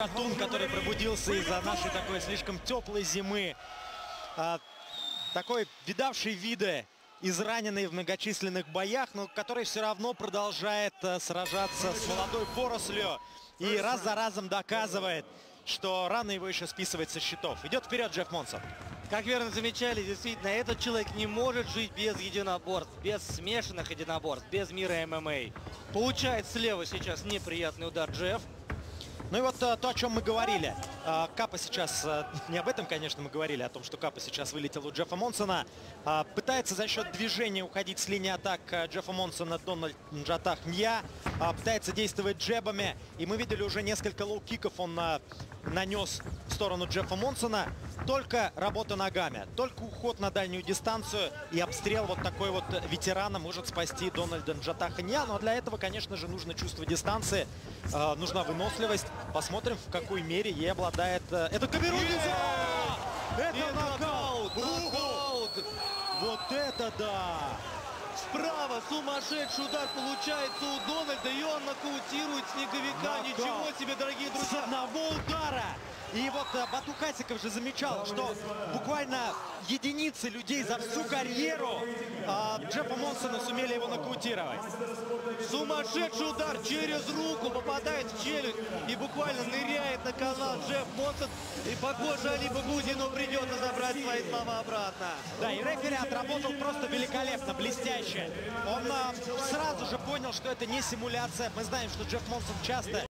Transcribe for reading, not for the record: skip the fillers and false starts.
Тун, который пробудился из-за нашей такой слишком теплой зимы. Такой видавший виды, израненный в многочисленных боях, но который все равно продолжает сражаться с молодой порослью. И раз за разом доказывает, что рано его еще списывать со счетов. Идет вперед Джефф Монсон. Как верно замечали, действительно, этот человек не может жить без единоборств, без смешанных единоборств, без мира ММА. Получает слева сейчас неприятный удар Джефф. Ну и вот то, о чем мы говорили. Капа сейчас, не об этом, конечно, мы говорили, о том, что Капа сейчас вылетел у Джеффа Монсона. Пытается за счет движения уходить с линии атак Джеффа Монсона Дональд Нджатах-Нья. Пытается действовать джебами. И мы видели уже несколько лоу-киков он нанес в сторону Джеффа Монсона. Только работа ногами, только уход на дальнюю дистанцию и обстрел вот такой вот ветерана может спасти Дональда Нджатаха-Нья. Но для этого, конечно же, нужно чувство дистанции, нужна выносливость. Посмотрим, в какой мере ей обладает... Это Камерун Нельзя! Это нокаут! Нокаут! Вот это да! Справа сумасшедший удар получается у Дональда, и он нокаутирует Снеговика. Нокаут. Ничего себе, дорогие друзья! С одного удара! И вот Бату Хасиков же замечал, что буквально единицы людей за всю карьеру Джеффа Монсона сумели его нокаутировать. Сумасшедший удар через руку, попадает в челюсть и буквально ныряет на канал Джефф Монсон. И, похоже, Али Багудину придется забрать свои слова обратно. Да, и рефери отработал просто великолепно, блестяще. Он сразу же понял, что это не симуляция. Мы знаем, что Джефф Монсон часто